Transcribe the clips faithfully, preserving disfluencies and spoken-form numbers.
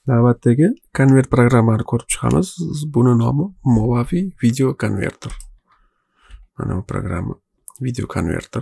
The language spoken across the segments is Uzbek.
Navbatdagi konvert programmani ko'rib chiqamiz. Buni nomi Movavi video konverter. Mana bu programma video konverter.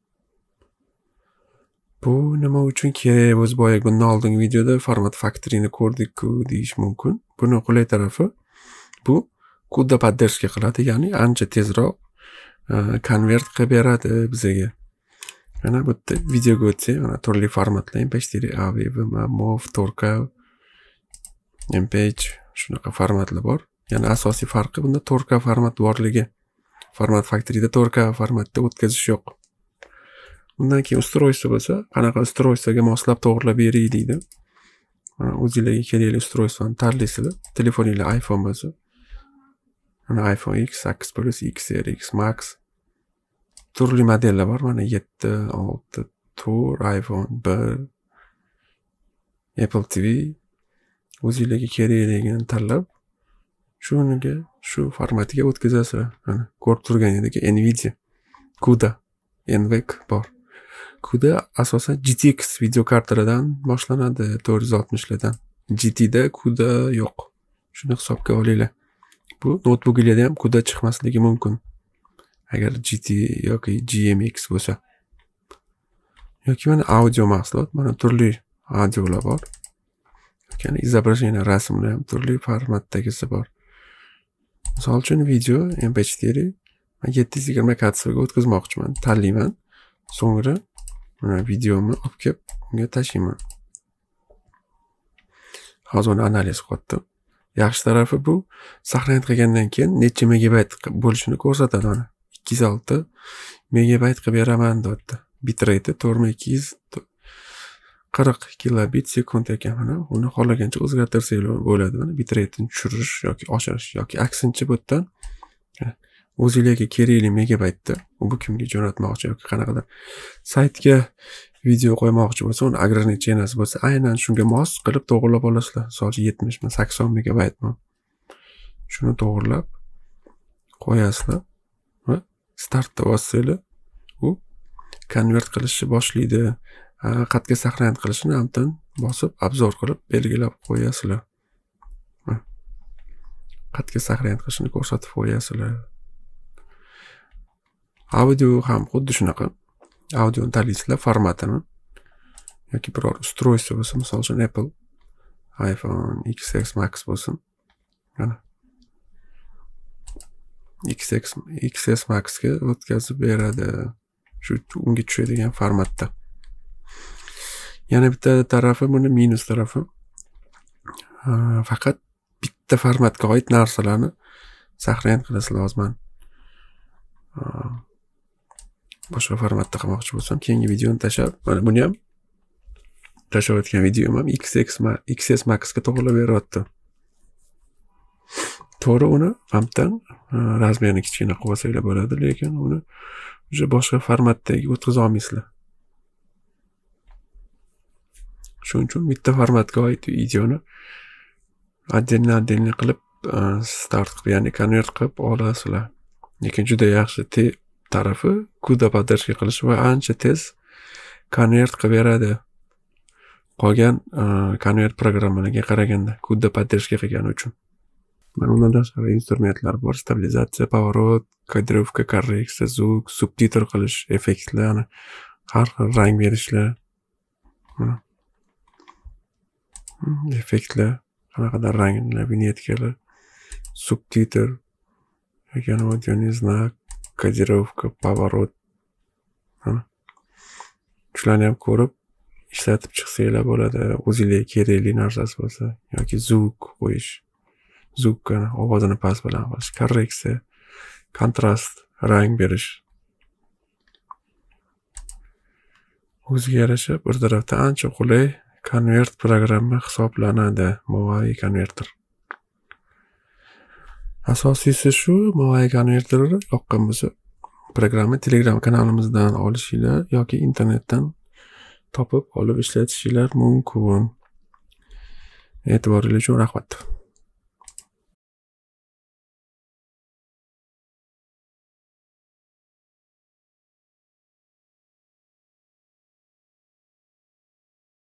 Bu nima uchun kerak? O'z boya bundan oldingi videoda format factoryni ko'rdik-ku deyish mumkin. Buni qulay tarafi bu CUDA поддержка qiladi, ya'ni ancha tezroq konvert qilib beradi bizga. Mana bu yerda videoga o'tsak, mana turli formatlar M P four, A V M, MOV, Torka, M P H shunaqa formatlar bor. Ya'ni asosiy farqi bunda Torka format borligi. Format factoryda Torka formatda o'tkazish yo'q. Bundan keyin ustroyство bo'lsa, qanaqa ustroyствоga moslab to'g'rilab bering deydi. Mana o'zingizlarga kerakli ustroystvoni tanlaysizlar. Telefoningizlar iPhone bo'lsa, mana iPhone X, sakkiz plus, X R X Max turli modellar bor. Mana yetti, olti, to'rt, iPhone bir, Apple T V o'zingizlarga kerakligini tanlab, shuniga shu formatiga o'tkazasiz. Mana ko'rib turganingizdek Nvidia, CUDA, N V C bor. CUDA asosan G T X video kartalardan boshlanadi, to'rt yuz oltmishlardan. G T da CUDA yo'q. Shuni hisobga olinglar. Bu notebookingizda ham CUDA chiqmasligi mumkin. Agar G T yoki G M X bo'lsa. Yoki mana audio mahsulot, mana turli audiolar bor. Ya'ni izobrazение rasmlar ham turli formatdagisi bor. Misol uchun video M P four yetti yuz yigirma katsga o'tkazmoqchiman. Tanlayman. So'ngra mana videomni olib kelib unga tashlayman. Hozir uni analiz qilyapti. Yaxshi tarafi bu saqlanib qilgandan keyin necha megabayt bo'lishini ko'rsatadi. Mana ikki yuz olti megabayt qilib beraman deyapti. Bitrate to'rt ming ikki yuz qirq kilobit sekund ekan. Mana uni xohlagancha o'zgartirsangiz bo'ladi. Mana bitrate'ni tushirish yoki oshirish yoki aksincha bu yerdan o'zingizlarga kerakli megabaytda bu kimga jo'natmoqchi yoki qanaqadir saytga video qo'ymoqchi bo'lsa, uni ограничениесі bo'lsa, aynan shunga mos qilib to'g'irlab olasizlar. Masalan, yetmish mi, sakson megabaytmi. Shuni to'g'irlab qo'yasizlar va startda bossanglar, u konvert qilishni boshlaydi. Qatga saqlanib qilishini hamdan bosib, obzor qilib belgilab qo'yasizlar. Qatga saqlanib qilishini ko'rsatib qo'yasizlar. Audio ham xuddi shunaqa. Audioni tanlaysizlar formatini yoki biror ustroyство bo'lsa, misol uchun Apple iPhone X S Max bo'lsin. Mana X S X S Max ga o'tkazib beradi. Shu unga tushadigan formatda. Yana bitta tarafi, buni minus tarafi. Faqat bitta formatga oid narsalarni saqlanib qilish lozim. Boshqa formatda qilmoqchi bo'lsam, keyingi videoni tashlab, mana buni ham tashlayotgan videom ham X S Max ga to'g'rilab beryapti. To'g'ri, uni hamdan razmerini kichkina qilib olsanglar bo'ladi, lekin uni o'sha boshqa formatdagi o'tkaza olmaysizlar. Shuning uchun bitta formatga oid videoni отдельно-отдельно qilib start qilib, ya'ni konvert qilib olasizlar. Lekin juda yaxshi tarafi CUDA поддержка qilish va ancha tez konvert qilib beradi. Qolgan konvert programmalariga qaraganda CUDA поддержка qilgani uchun. Mana undan tashqari instrumentlar bor: stabilizatsiya, поворот, kadrovka, korreksiya, zvuk, subtitr qilish, effektlar, har xil rang berishlar. Effektlar, qanaqadir ranglar, vinyetkalar, subtitr, audioning znak, kadrovka, поворот. Shularni ham ko'rib ishlatib chiqsanglar bo'ladi. O'zingizga kerakli narsasi bo'lsa yoki zvuk qo'yish, zvukni ovozini past baland qilish, korreksiya, kontrast, rang berish. O'ziga yarasha bir tarafdan ancha qulay konvert programma hisoblanadi, Movavi konverter. Asosiysi shu, Movavi konverter yoqqan bo'lsa, programma Telegram kanalimizdan olishinglar yoki internetdan topib olib ishlatishinglar mumkin. E'tiboringiz uchun rahmat.